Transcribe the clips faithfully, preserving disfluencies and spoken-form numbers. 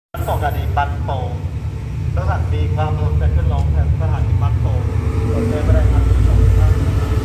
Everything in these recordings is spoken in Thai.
สถานีบ้านโป่งสถานีความรถจะขึ้นลงแถวสถานีบ้านโป่งรถเดินไม่ได้ครับสองท่าน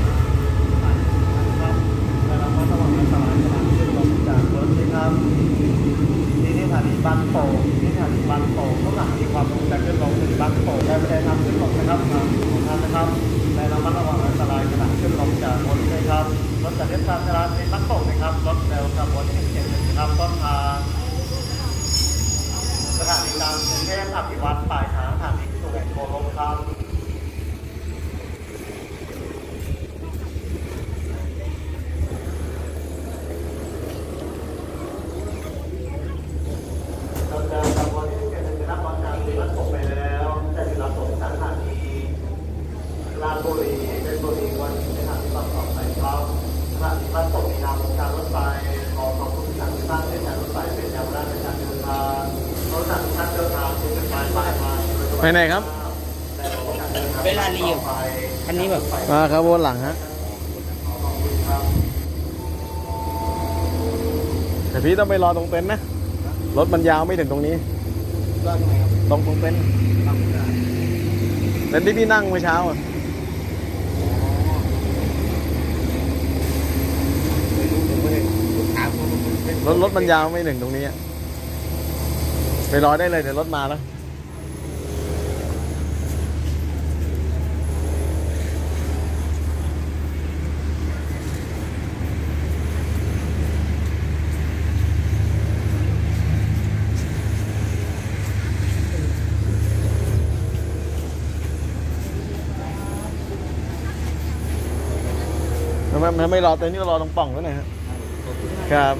ครับแต่เราก็ระวังอันตรายขณะขึ้นลงจากรถนี่ครับที่สถานีบ้านโป่งที่สถานีบ้านโป่งสถานีความรถจะขึ้นลงถึงบ้านโป่งได้ไม่ได้ทำขึ้นลงนะครับของท่านนะครับแต่เราก็ระวังอันตรายขณะขึ้นลงจากรถนี่ครับรถจากเส้นทางสถานีบ้านโป่งนะครับรถเร็วกับรถที่เก่งๆนะครับต้นทางสถานีกลางกรุงเทพอภิวัตรปลายทางสถานีสุเหร่โกลกครับเราจะทำวันที่เป็นจะนับบอลจากสีรัตส่งไปแล้วแต่สีรัตส่งสถานีลาดบุรีเป็นบุรีวันที่สถานีต่อไปครับสถานีรัตส่งมีนามของการรถไฟขอขอบคุณทางที่ตั้งเส้นทางรถไฟเป็นแนวราชการเดินทางรถจักรยานเดินทางที่เป็นปลายปลายมาไปไหนครับเวลารีอยู่คันนี้แบบมาครับวนหลังฮะแต่พี่ต้องไปรอตรงเต็นท์นะรถมันยาวไม่ถึงตรงนี้ตรงตรงเต็นท์เต็นท์ที่พี่นั่งเมื่อเช้าอ่ะรถรถมันยาวไม่ถึงตรงนี้ไปรอได้เลยเดี๋ยวรถมาแล้วถ้าไม่รอเต็นท์นี่ก็รอตรงป่องแล้วนะฮะครับ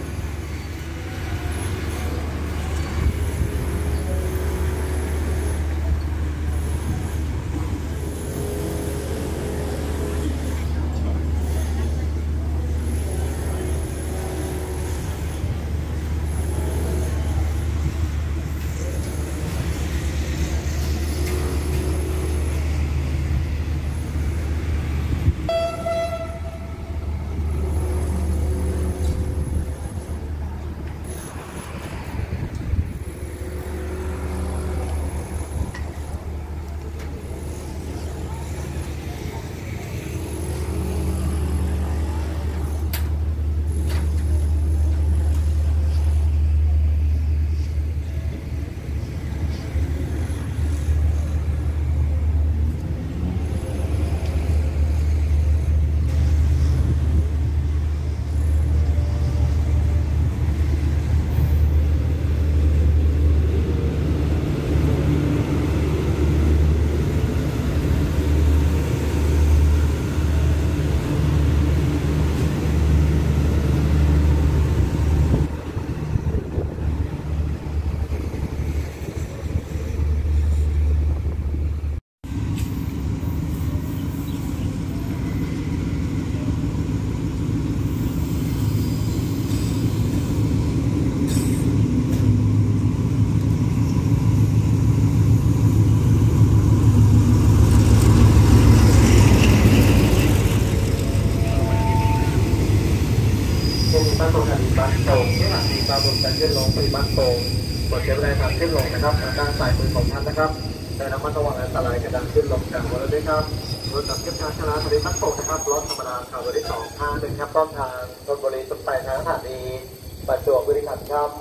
บ้านโป่งสถานีบ้านโป่งที่สถานีความรถจะขึ้นลงไปบ้านโป่งกดใช้เวลาทางขึ้นลงนะครับทางด้านซ้ายมือของท่านนะครับแต่ระมัดระวังอันตรายกระดังขึ้นลงจากรถด้วยครับรถจักรยานชนะสถานีบ้านโป่งนะครับรถธรรมดาขับรถที่สองทางหนึ่งครับต้นทางชลบุรีสุดปลายทางสถานีประจวบคีรีขันธ์ครับ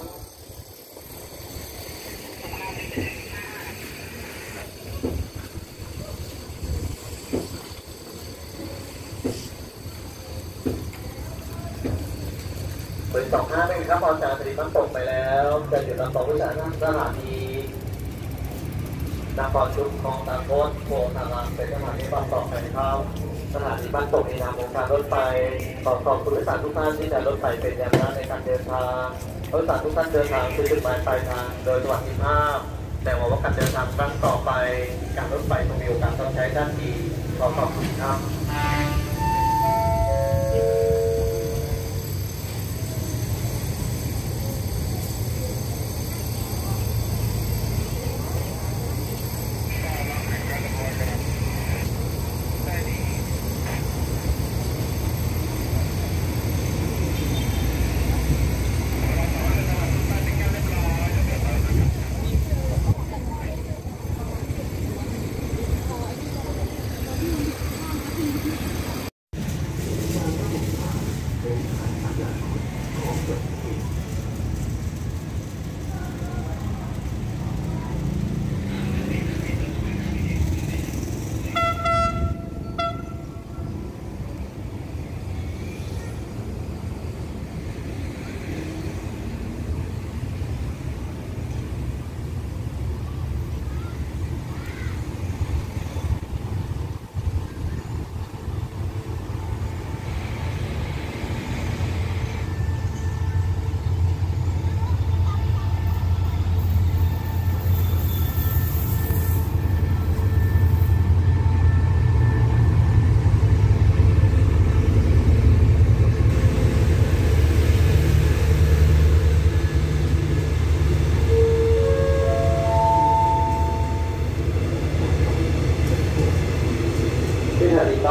บริษัทห้าหนึ่งครับออกจากสถานีบ้านโป่งไปแล้วจะอยู่ตามต่อผู้สาธารณสถานีนครชุมคลองตาโคตรโพธารามเป็นสถานีบ้านโป่งไปครับสถานีบ้านโป่งในนามของการรถไฟขอขอบคุณผู้โดยสารทุกท่านที่ใช้รถไฟเป็นยานพาหนะในการเดินทางผู้โดยสารทุกท่านเดินทางสู่จุดหมายปลายทางโดยสวัสดิภาพแต่ว่าการเดินทางครั้งต่อไปการรถไฟต้องมีโอกาสต้องใช้ด้านดีขอขอบคุณครับเ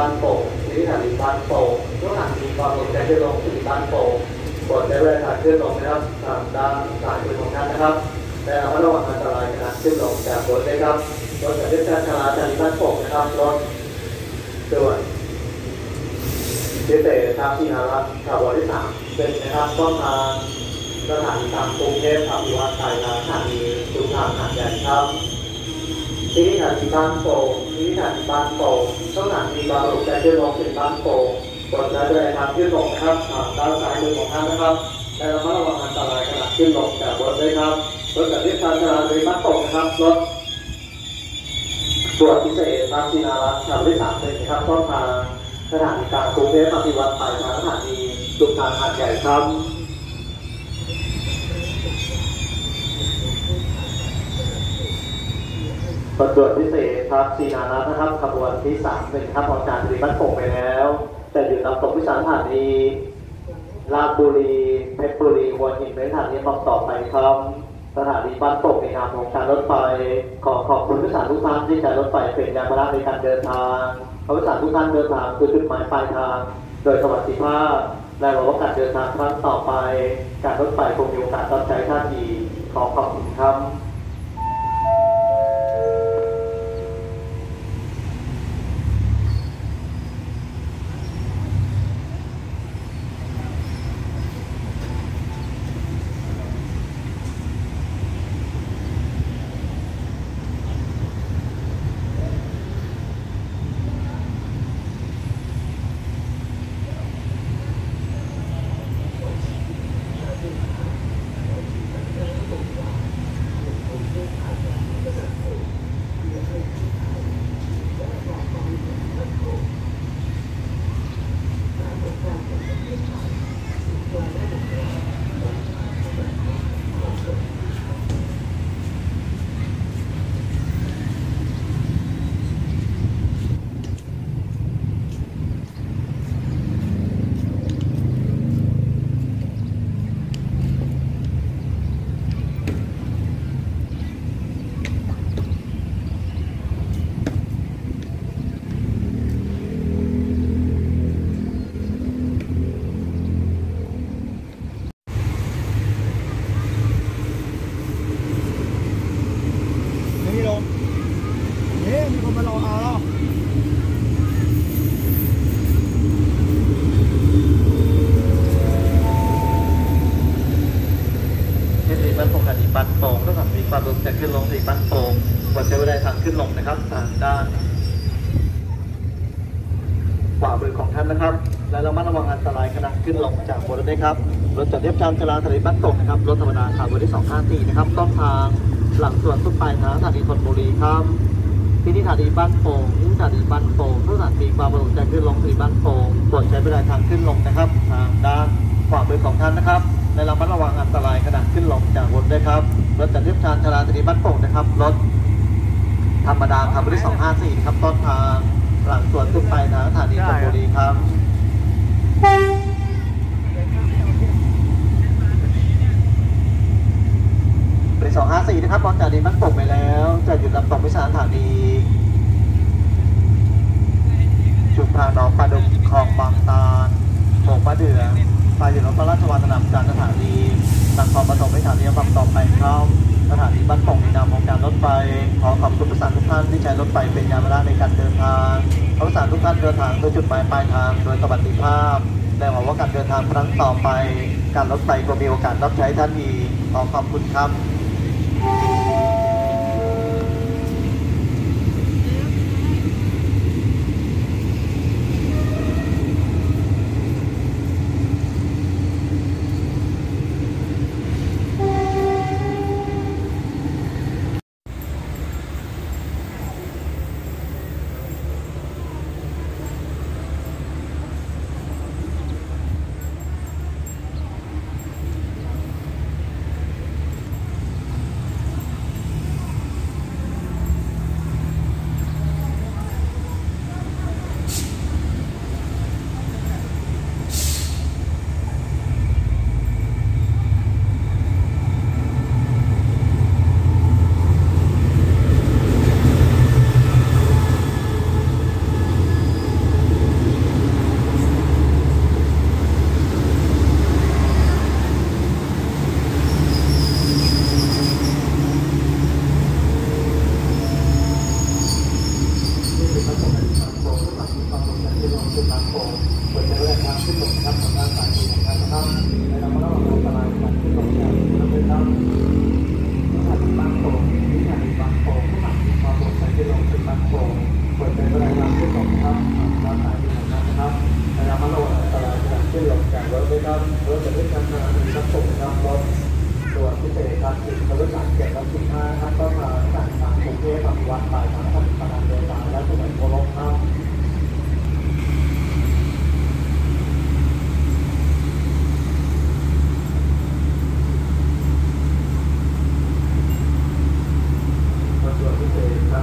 บ้านโป่งที่สถานีบ้านโป่งทุกสถานีความลงใจขึ้นลงที่บ้านโป่งบนได้เวลาขึ้นลงนะครับทางด้านซ้ายมือของท่านนะครับแต่ระวังอันตรายขณะขึ้นลงจากบนนะครับรถจากเทศบาลชลาสถานีบ้านโป่งนะครับรถด่วนพิเศษทางที่นารัตขบวนที่สามเป็นนะครับต้นทางสถานีตามกรุงเทพอภิวัตรไทยทางสถานีจุฬาหาดใหญ่ครับที่สถานีบ้านโป่งที่สถานีบ้านโป่งต้องสถานีบางหลวงใจขึ้นลงถึงบ้านโป่งบนได้เลยทางขึ้นลงนะครับทางด้านซ้ายมือของท่านนะครับและระมัดระวังอันตรายขณะขึ้นลงจากรถด้วยครับรถจากที่ทางชลาสถานีบ้านโป่งนะครับรถตรวจพิเศษทางที่นารัตขบวนที่สามเป็นนะครับต้นทางสถานีกลางกรุงเทพอภิวัตรปลายทางสถานีจุฬาหาดใหญ่ครับรถด่วนพิเศษครับสีนารัตนะครับขบวนที่สามเป็นครับออกจากสถานีบ้านโป่งไปแล้วแต่อยู่ลำตกพิสารสถานีราชบุรีเพชรบุรีหัวหินเป็นสถานีต่อไปครับสถานีบ้านโป่งในนามของการรถไฟขอขอบคุณผู้โดยสารทุกท่านที่ใช้รถไฟเป็นยานพาหนะในการเดินทางผู้โดยสารทุกท่านเดินทางคือจุดหมายปลายทางโดยสวัสดิภาพและหวังว่าการเดินทางครั้งต่อไปการรถไฟคงมีโอกาสรับใช้ท่านอีกขอขอบคุณครับบ้านโป่งก็มีความรุนแรงขึ้นลงที่บ้านโป่งบนใช้เวลาทางขึ้นลงนะครับทางด้านขวามือของท่านนะครับและระมัดระวังอันตรายขณะขึ้นลงจากบนรถด้วยครับรถจากเทียบจานชลาสถานีบ้านโป่งนะครับรถธรรมดาขาบนที่สองห้าสี่นะครับต้นทางหลังส่วนต้นปลายทางสถานีธนบุรีครับที่นี่สถานีบ้านโป่งที่สถานีบ้านโป่งทุกสถานีความรุนแรงขึ้นลงที่บ้านโป่งโปรดใช้เวลาทางขึ้นลงนะครับทางด้านขวามือของท่านนะครับในระมัดระวังอันตรายขณะขึ้นลงจากรถด้วยครับรถจากเทียบจานชลาสถานีบ้านโป่งนะครับรถธรรมดาขับที่สองห้าสี่ครับต้นทางหลังส่วนต้นปลายทางสถานีธนบุรีครับสองห้าสี่นะครับตอนจากนี้มันตกไปแล้วจะหยุดลำตกวิสาสถานีชุมทางหนองปลาดุกคลองบางตาลโป่งปลาเดือไปอยู่รถพระราชวังสนามจากสถานีนครปฐมวิสาสถานีบางต่อไปเข้าสถานีบ้านโป่งในนามของการรถไฟขอขอบคุณผู้โดยสารทุกท่านที่ใช้รถไฟเป็นยานพาหนะในการเดินทางผู้โดยสารทุกท่านเดินทางโดยจุดหมายปลายทางโดยสวัสดิภาพและหวังว่าการเดินทางครั้งต่อไปการรถไฟก็มีโอกาสรับใช้ท่านอีกขอขอบคุณครับ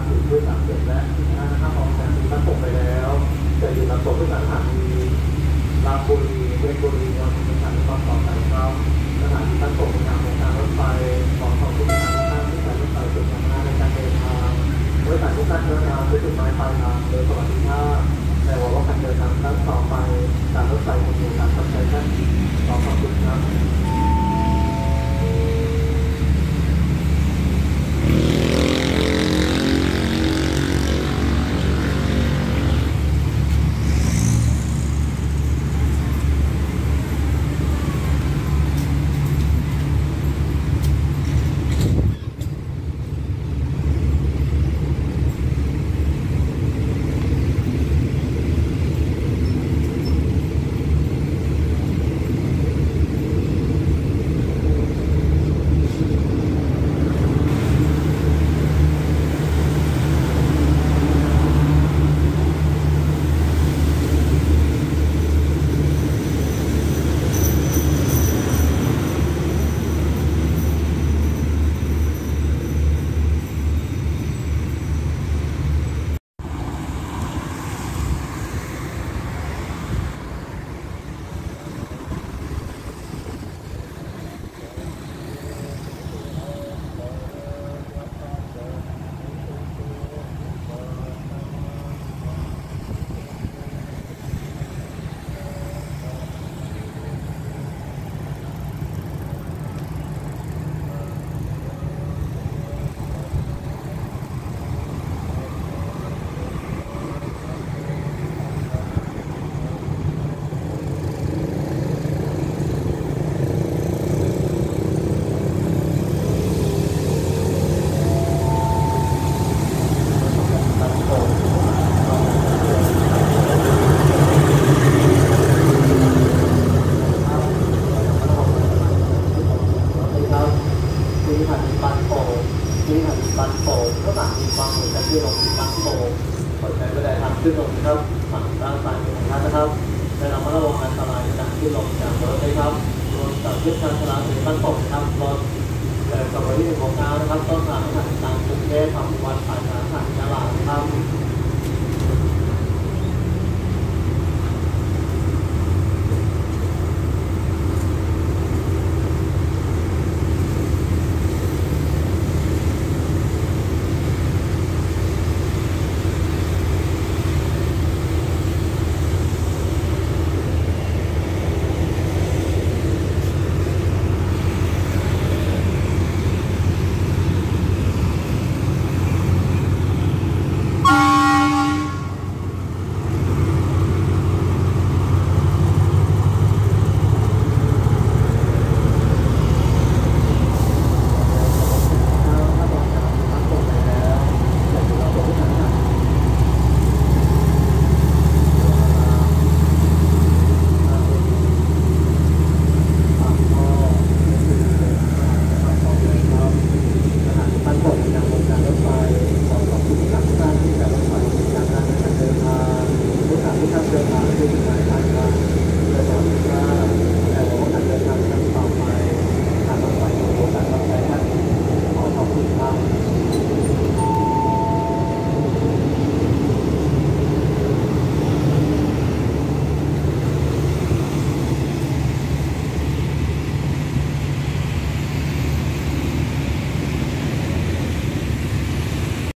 อยู่ด้วยสามเจ็ดและห้านะครับออกจากที่บ้านโป่งไปแล้วจะอยู่ลำโป่งที่สถานีราชบุรีเพชรบุรีนนทบุรีสถานีบางกอกครับสถานีบ้านโป่งเป็นทางของการรถไฟของของทุกทางทางที่สถานีรถไฟเป็นทางหน้าในการเดินทางบริษัททุกท่านเดินทางด้วยจุดหมายปลายทางโดยสวัสดิภาพแต่ว่าว่าการเดินทางครั้งต่อไปการรถไฟคงอยู่การทำใจท่านขอขอบคุณครับ ขึ้นลงนะครับฝั่งด้านซ้ายมือของท่านนะครับและเรามาระวังอันตรายจากขึ้นลงจากรถด้วยครับรถจากขึ้นทางชลาถึงบ้านโป่งนะครับรถเอ่อกระบะที่หนึ่งของน้านะครับต้อง